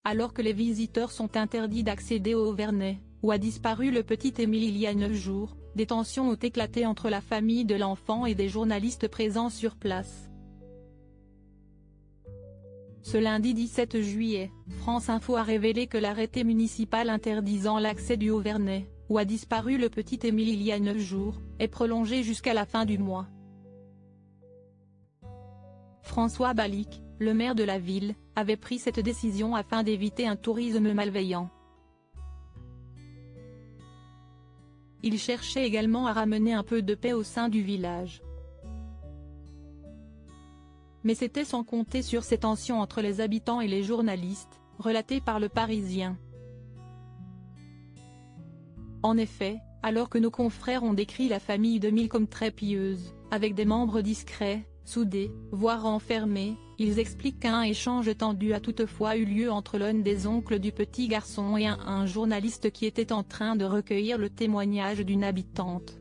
alors que les visiteurs sont interdits d'accéder au Auvernais, où a disparu le petit Émile il y a 9 jours, des tensions ont éclaté entre la famille de l'enfant et des journalistes présents sur place. Ce lundi 17 juillet, France Info a révélé que l'arrêté municipal interdisant l'accès du Auvernais, où a disparu le petit Émile il y a 9 jours, est prolongé jusqu'à la fin du mois. François Balic, le maire de la ville, avait pris cette décision afin d'éviter un tourisme malveillant. Il cherchait également à ramener un peu de paix au sein du village. Mais c'était sans compter sur ces tensions entre les habitants et les journalistes, relatées par Le Parisien. En effet, alors que nos confrères ont décrit la famille d'Émile comme très pieuse, avec des membres discrets, soudés, voire enfermés, ils expliquent qu'un échange tendu a toutefois eu lieu entre l'un des oncles du petit garçon et un journaliste qui était en train de recueillir le témoignage d'une habitante.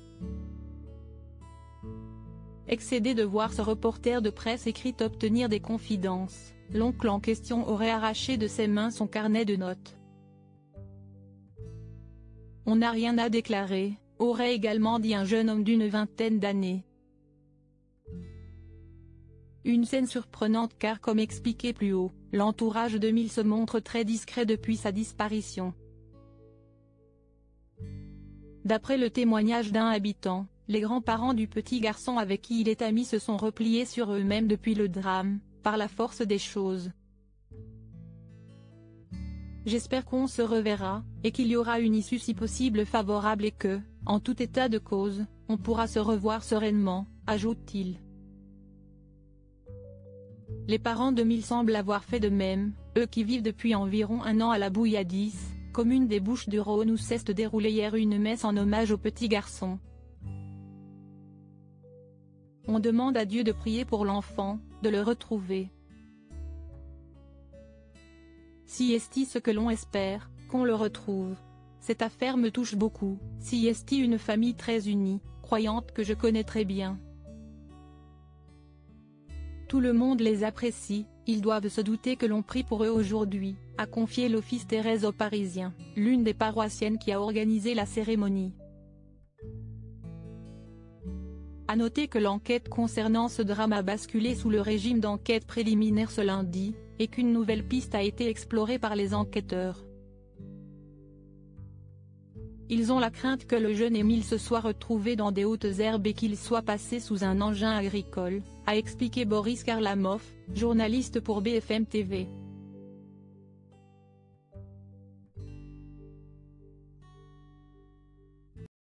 Excédé de voir ce reporter de presse écrite obtenir des confidences, l'oncle en question aurait arraché de ses mains son carnet de notes. On n'a rien à déclarer, aurait également dit un jeune homme d'une vingtaine d'années. Une scène surprenante car comme expliqué plus haut, l'entourage d'Émile se montre très discret depuis sa disparition. D'après le témoignage d'un habitant, les grands-parents du petit garçon avec qui il est ami se sont repliés sur eux-mêmes depuis le drame, par la force des choses. J'espère qu'on se reverra, et qu'il y aura une issue si possible favorable et que, en tout état de cause, on pourra se revoir sereinement, ajoute-t-il. Les parents d'Émile semblent avoir fait de même, eux qui vivent depuis environ un an à la Bouilladis, commune des Bouches-du-Rhône où s'est déroulée hier une messe en hommage au petit garçon. On demande à Dieu de prier pour l'enfant, de le retrouver. Si est-il ce que l'on espère, qu'on le retrouve. Cette affaire me touche beaucoup, si est-il une famille très unie, croyante que je connais très bien. Tout le monde les apprécie, ils doivent se douter que l'on prie pour eux aujourd'hui, a confié l'Office Thérèse au Parisien, l'une des paroissiennes qui a organisé la cérémonie. À noter que l'enquête concernant ce drame a basculé sous le régime d'enquête préliminaire ce lundi, et qu'une nouvelle piste a été explorée par les enquêteurs. Ils ont la crainte que le jeune Émile se soit retrouvé dans des hautes herbes et qu'il soit passé sous un engin agricole, a expliqué Boris Karlamov, journaliste pour BFM TV.